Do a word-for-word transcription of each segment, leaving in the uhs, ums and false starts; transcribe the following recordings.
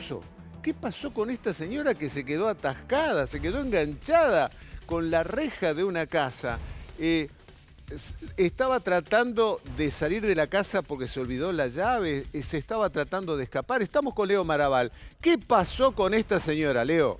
pasó? ¿Qué pasó con esta señora que se quedó atascada, se quedó enganchada con la reja de una casa? Eh, estaba tratando de salir de la casa porque se olvidó la llave, eh, se estaba tratando de escapar. Estamos con Leo Maraval. ¿Qué pasó con esta señora, Leo?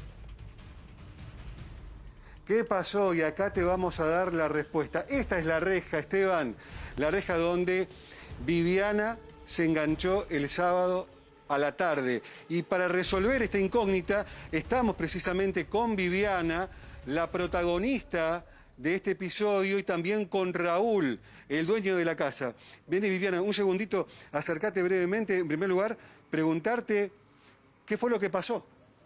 ¿Qué pasó? Y acá te vamos a dar la respuesta. Esta es la reja, Esteban. La reja donde Viviana se enganchó el sábado a la tarde. Y para resolver esta incógnita, estamos precisamente con Viviana, la protagonista de este episodio, y también con Raúl, el dueño de la casa. Viene Viviana, un segundito, acércate brevemente. En primer lugar, preguntarte qué fue lo que pasó.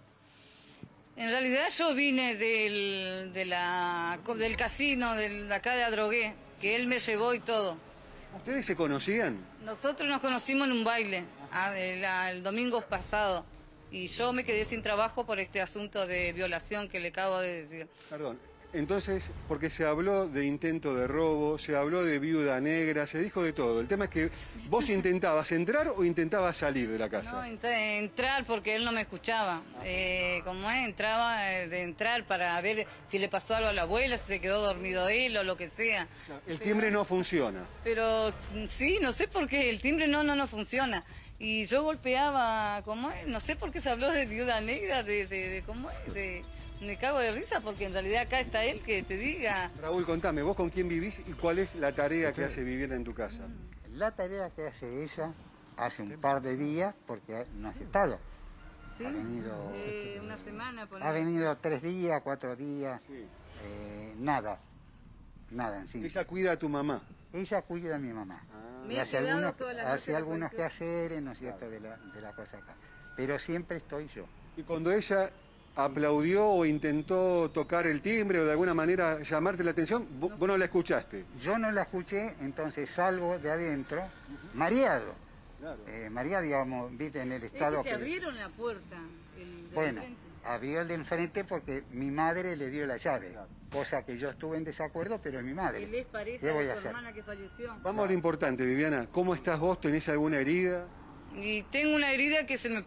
En realidad yo vine del, de la, del casino, del, de acá de Adrogué, que él me llevó y todo. ¿Ustedes se conocían? Nosotros nos conocimos en un baile ah, el, el domingo pasado y yo me quedé sin trabajo por este asunto de violación que le acabo de decir. Perdón, entonces, porque se habló de intento de robo, se habló de viuda negra, se dijo de todo. El tema es que vos intentabas entrar o intentabas salir de la casa. No, ent entrar porque él no me escuchaba. Eh, como es, entraba de entrar para ver si le pasó algo a la abuela, si se quedó dormido él o lo que sea. El timbre pero, no funciona. Pero sí, no sé por qué, el timbre no, no, no funciona. Y yo golpeaba, ¿cómo es? No sé por qué se habló de viuda negra, de, de, de ¿cómo es? De... Me cago de risa porque en realidad acá está él que te diga. Raúl, contame, ¿vos con quién vivís y cuál es la tarea que hace Viviana en tu casa? La tarea que hace ella hace un par de días, porque no ha estado. Sí, ha venido, eh, una semana. Por ha venido tres días, cuatro días, Sí. eh, nada, nada en sí. Ella cuida a tu mamá. Ella cuida a mi mamá. Ah. Y hace algunos, hace algunos quehaceres, ¿no es cierto?, de la, de la cosa acá. Pero siempre estoy yo. Y cuando ella aplaudió o intentó tocar el timbre o de alguna manera llamarte la atención, vos, vos no la escuchaste. Yo no la escuché, entonces salgo de adentro, mareado. Claro. Eh, mareado, digamos, viste, en el estado... Es que te que... abrieron la puerta. El de Bueno, enfrente. abrió el de enfrente porque mi madre le dio la llave, Claro. cosa que yo estuve en desacuerdo, pero es mi madre. Él es pareja ¿Qué voy de a tu hacer? hermana que falleció. Vamos a lo importante, Viviana. ¿Cómo estás vos? ¿Tenés alguna herida? Y tengo una herida que se me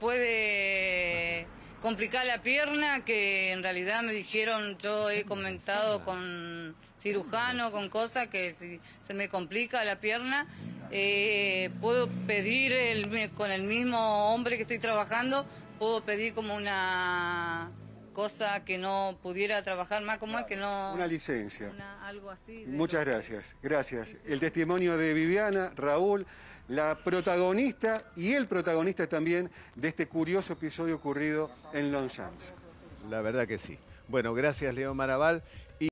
puede complicar la pierna, que en realidad me dijeron, yo he comentado con cirujano, con cosas, que si se me complica la pierna, eh, puedo pedir el, con el mismo hombre que estoy trabajando, puedo pedir como una cosa que no pudiera trabajar más, como es que no... Una licencia. Una, algo así. de Muchas lo- gracias, gracias. El testimonio de Viviana, Raúl, la protagonista y el protagonista también de este curioso episodio ocurrido en Longchamps. La verdad que sí. Bueno, gracias, Leo Maraval. Y